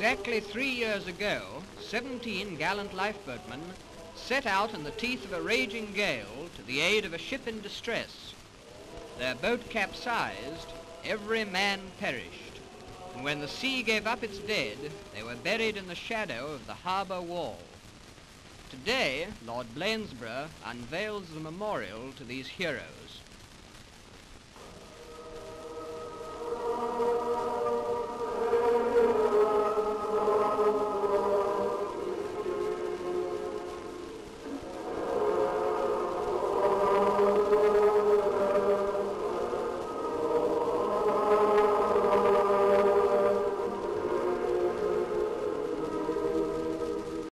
Exactly 3 years ago, 17 gallant lifeboatmen set out in the teeth of a raging gale to the aid of a ship in distress. Their boat capsized, every man perished, and when the sea gave up its dead, they were buried in the shadow of the harbour wall. Today, Lord Blanesborough unveils the memorial to these heroes.